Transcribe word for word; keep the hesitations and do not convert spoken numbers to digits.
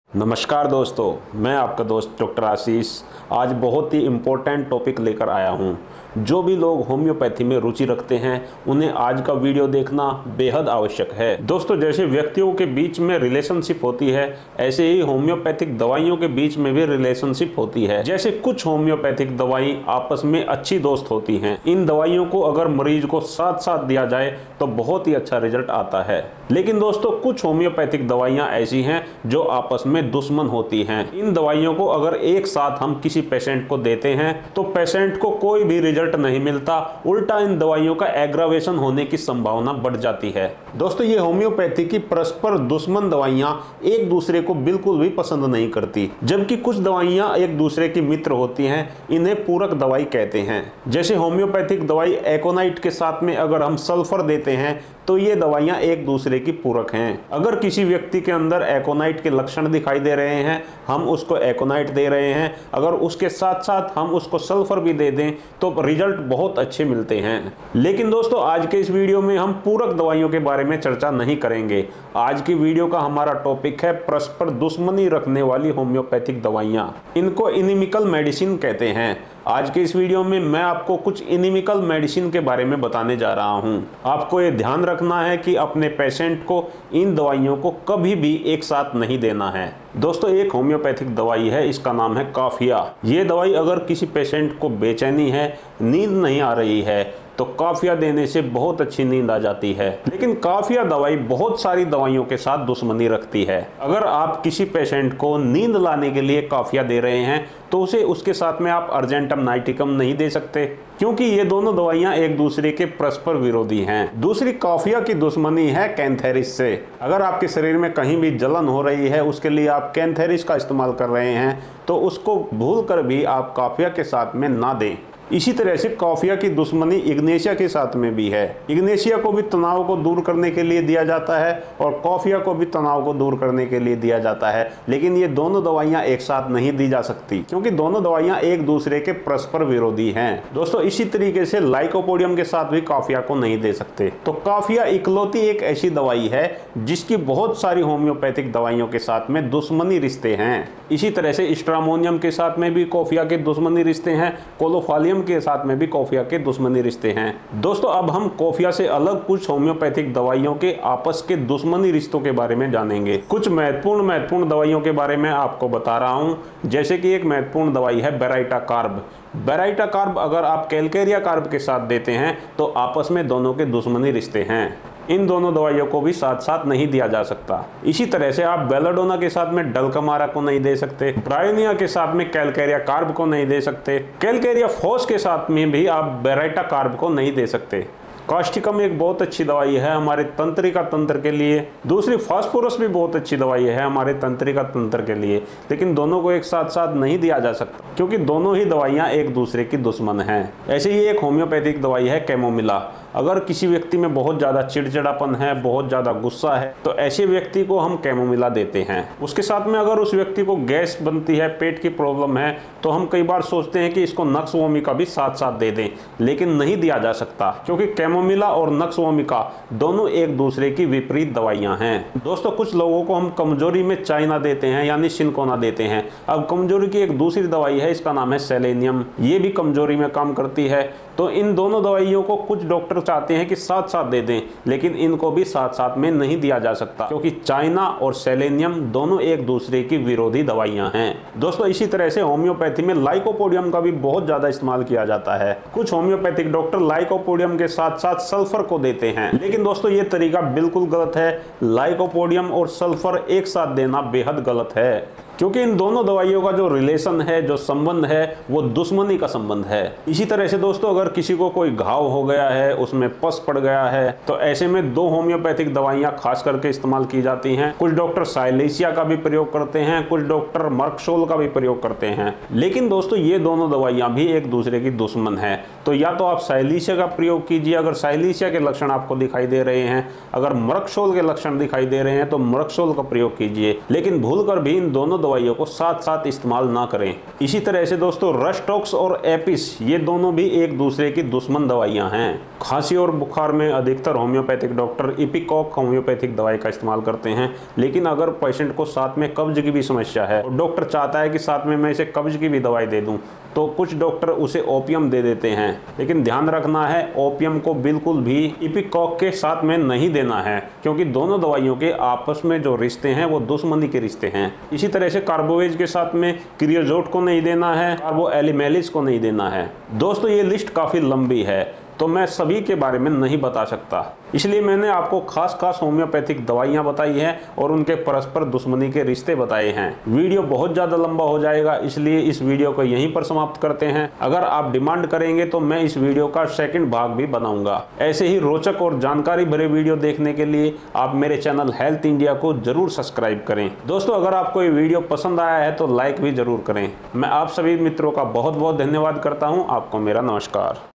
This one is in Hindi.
नमस्कार दोस्तों, मैं आपका दोस्त डॉक्टर आशीष आज बहुत ही इम्पोर्टेंट टॉपिक लेकर आया हूं। जो भी लोग होम्योपैथी में रुचि रखते हैं उन्हें आज का वीडियो देखना बेहद आवश्यक है। दोस्तों, जैसे व्यक्तियों के बीच में रिलेशनशिप होती है, ऐसे ही होम्योपैथिक दवाइयों के बीच में भी रिलेशनशिप होती है। जैसे कुछ होम्योपैथिक दवाई आपस में अच्छी दोस्त होती हैं। इन दवाइयों को अगर मरीज को साथ साथ दिया जाए तो बहुत ही अच्छा रिजल्ट आता है। लेकिन दोस्तों, कुछ होम्योपैथिक दवाइयाँ ऐसी हैं जो आपस में दुश्मन होती हैं। इन दवाइयों को अगर एक साथ हम किसी पेशेंट को देते हैं तो पेशेंट को कोई भी रिजल्ट नहीं मिलता, उल्टा इन दवाइयों का एग्रावेशन होने की संभावना बढ़ जाती है। दोस्तों, ये होम्योपैथी की परस्पर दुश्मन दवाइयां एक दूसरे को बिल्कुल भी पसंद नहीं करती, जबकि कुछ दवाइयां एक दूसरे की मित्र होती हैं। इन्हें पूरक दवाई कहते हैं। जैसे होम्योपैथिक दवाई एकोनाइट के साथ में अगर हम सल्फर देते हैं तो ये दवाइयां एक दूसरे की पूरक हैं। अगर किसी व्यक्ति के अंदर एकोनाइट के लक्षण दिखाई दे रहे हैं, हम उसको एकोनाइट दे रहे हैं, अगर उसके साथ साथ हम उसको सल्फर भी दे दें तो रिजल्ट बहुत अच्छे मिलते हैं। लेकिन दोस्तों, आज के इस वीडियो में हम पूरक दवाइयों के बारे में चर्चा नहीं करेंगे। आज की वीडियो का हमारा टॉपिक है परस्पर दुश्मनी रखने वाली होम्योपैथिक दवाइयां। इनको इनिमिकल मेडिसिन कहते हैं। आज के इस वीडियो में मैं आपको कुछ इनिमिकल मेडिसिन के बारे में बताने जा रहा हूं। आपको ये ध्यान रखना है कि अपने पेशेंट को इन दवाइयों को कभी भी एक साथ नहीं देना है। दोस्तों, एक होम्योपैथिक दवाई है, इसका नाम है काफिया। ये दवाई अगर किसी पेशेंट को बेचैनी है, नींद नहीं आ रही है, तो काफिया देने से बहुत अच्छी नींद आ जाती है। लेकिन काफिया दवाई बहुत सारी दवाइयों के साथ दुश्मनी रखती है। अगर आप किसी पेशेंट को नींद लाने के लिए काफिया दे रहे हैं तो उसे उसके साथ में आप अर्जेंटम नाइटिकम नहीं दे सकते, क्योंकि ये दोनों दवाइयां एक दूसरे के परस्पर विरोधी हैं। दूसरी काफिया की दुश्मनी है कैंथेरिस से। अगर आपके शरीर में कहीं भी जलन हो रही है, उसके लिए आप कैंथेरिस का इस्तेमाल कर रहे हैं, तो उसको भूल कर भी आप काफिया के साथ में ना दें। इसी तरह से काफिया की दुश्मनी इग्नेशिया के साथ में भी है। इग्नेशिया को भी तनाव को दूर करने के लिए दिया जाता है और काफिया को भी तनाव को दूर करने के लिए दिया जाता है। लेकिन ये दोनों दवाइयां एक साथ नहीं दी जा सकती, क्योंकि दोनों दवाइयां एक दूसरे के परस्पर विरोधी हैं। दोस्तों, इसी तरीके से लाइकोपोडियम के साथ भी काफिया को नहीं दे सकते। तो काफिया इकलौती एक ऐसी दवाई है जिसकी बहुत सारी होम्योपैथिक दवाइयों के साथ में दुश्मनी रिश्ते हैं। इसी तरह से स्ट्रामोनियम के साथ में भी काफिया के दुश्मनी रिश्ते हैं, कोलोफालियम के साथ में भी काफिया के दुश्मनी रिश्ते हैं। दोस्तों, अब हम काफिया से अलग कुछ होम्योपैथिक दवाइयों के आपस के दुश्मनी रिश्तों के बारे में जानेंगे। कुछ महत्वपूर्ण महत्वपूर्ण दवाइयों के बारे में आपको बता रहा हूं। जैसे कि एक महत्वपूर्ण दवाई है बेराइटा कार्ब। बेराइटा कार्ब अगर आप कैलकेरिया कार्ब के साथ देते हैं तो आपस में दोनों के दुश्मनी रिश्ते हैं। इन दोनों दवाइयों को भी साथ साथ नहीं दिया जा सकता। इसी तरह से आप बेलाडोना के साथ में डलकमारा को नहीं दे सकते, प्रायोनिया के साथ में कैलकेरिया कार्ब को नहीं दे सकते, कैलकेरिया फॉस के साथ में भी आप बेराइटा कार्ब को नहीं दे सकते। कास्टिकम एक बहुत अच्छी दवाई है हमारे तंत्रिका तंत्र के लिए। दूसरी फास्फोरस भी बहुत अच्छी दवाई है हमारे तंत्रिका तंत्र के लिए। लेकिन दोनों को एक साथ साथ नहीं दिया जा सकता, क्योंकि दोनों ही दवाइयां एक दूसरे की दुश्मन हैं। ऐसे ही एक होम्योपैथिक दवाई है कैमोमिला। अगर किसी व्यक्ति में बहुत ज़्यादा चिड़चिड़ापन है, बहुत ज़्यादा गुस्सा है, तो ऐसे व्यक्ति को हम कैमोमिला देते हैं। उसके साथ में अगर उस व्यक्ति को गैस बनती है, पेट की प्रॉब्लम है, तो हम कई बार सोचते हैं कि इसको नक्स वोमिका भी साथ साथ दे दें, लेकिन नहीं दिया जा सकता, क्योंकि कैमोमिला और नक्स वोमिका दोनों एक दूसरे की विपरीत दवाइयां हैं। दोस्तों, कुछ लोगों को हम कमजोरी में चाइना देते हैं, यानी सिनकोना देते हैं। अब कमजोरी की एक दूसरी दवाई है, इसका नाम है सेलेनियम। ये भी कमजोरी में काम करती है। तो इन दोनों दवाइयों को कुछ डॉक्टर चाहते हैं कि साथ साथ दे दें, लेकिन इनको भी साथ साथ में नहीं दिया जा सकता, क्योंकि चाइना और सेलेनियम दोनों एक दूसरे की विरोधी दवाइयां हैं। दोस्तों, इसी तरह से होम्योपैथी में लाइकोपोडियम का भी बहुत ज्यादा इस्तेमाल किया जाता है। कुछ होम्योपैथिक डॉक्टर लाइकोपोडियम के साथ साथ सल्फर को देते हैं, लेकिन दोस्तों ये तरीका बिल्कुल गलत है। लाइकोपोडियम और सल्फर एक साथ देना बेहद गलत है, क्योंकि इन दोनों दवाइयों का जो रिलेशन है, जो संबंध है, वो दुश्मनी का संबंध है। इसी तरह से दोस्तों, अगर किसी को कोई घाव हो गया है, उसमें पस पड़ गया है, तो ऐसे में दो होम्योपैथिक दवाइयां खास करके इस्तेमाल की जाती हैं। कुछ डॉक्टर साइलेसिया का भी प्रयोग करते हैं, कुछ डॉक्टर मर्कशोल का भी प्रयोग करते हैं। लेकिन दोस्तों, ये दोनों दवाइयां भी एक दूसरे की दुश्मन है। तो या तो आप साइलेसिया का प्रयोग कीजिए अगर साइलेसिया के लक्षण आपको दिखाई दे रहे हैं, अगर मर्कशोल के लक्षण दिखाई दे रहे हैं तो मर्कशोल का प्रयोग कीजिए, लेकिन भूलकर भी इन दोनों दवाइयों को साथ साथ इस्तेमाल ना करें। इसी तरह से दोस्तों, रस्टॉक्स और एपिस ये दोनों भी एक दूसरे दूसरे की दुश्मन दवाइयाँ हैं। खांसी और बुखार में अधिकतर होम्योपैथिक डॉक्टर इपिकॉक होम्योपैथिक दवाई का इस्तेमाल करते हैं, लेकिन अगर पेशेंट को साथ में कब्ज की भी समस्या है और डॉक्टर चाहता है कि साथ में मैं इसे कब्ज की भी दवाई दे दूं, तो कुछ डॉक्टर उसे ओपियम दे देते हैं। लेकिन ध्यान रखना है, ओपियम को बिल्कुल भी इपिकॉक के साथ में नहीं देना है, क्योंकि दोनों दवाइयों के आपस में जो रिश्ते हैं वो दुश्मनी के रिश्ते हैं। इसी तरह से कार्बोवेज के साथ में क्रियोजोट को नहीं देना है, कार्बोएलिमेलिस को नहीं देना है। दोस्तों, ये लिस्ट काफ़ी लंबी है, तो मैं सभी के बारे में नहीं बता सकता, इसलिए मैंने आपको खास खास होम्योपैथिक दवाइयाँ बताई हैं और उनके परस्पर दुश्मनी के रिश्ते बताए हैं। वीडियो बहुत ज़्यादा लंबा हो जाएगा, इसलिए इस वीडियो को यहीं पर समाप्त करते हैं। अगर आप डिमांड करेंगे तो मैं इस वीडियो का सेकंड भाग भी बनाऊंगा। ऐसे ही रोचक और जानकारी भरे वीडियो देखने के लिए आप मेरे चैनल हेल्थ इंडिया को जरूर सब्सक्राइब करें। दोस्तों, अगर आपको ये वीडियो पसंद आया है तो लाइक भी जरूर करें। मैं आप सभी मित्रों का बहुत बहुत धन्यवाद करता हूँ। आपको मेरा नमस्कार।